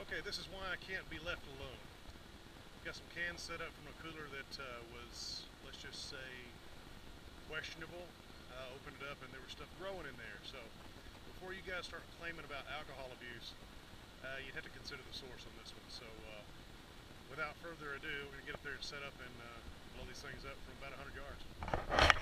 Okay, this is why I can't be left alone. Got some cans set up from a cooler that was, let's just say, questionable. Opened it up and there was stuff growing in there. So before you guys start claiming about alcohol abuse, you'd have to consider the source on this one. So without further ado, we're going to get up there and set up and blow these things up from about 100 yards.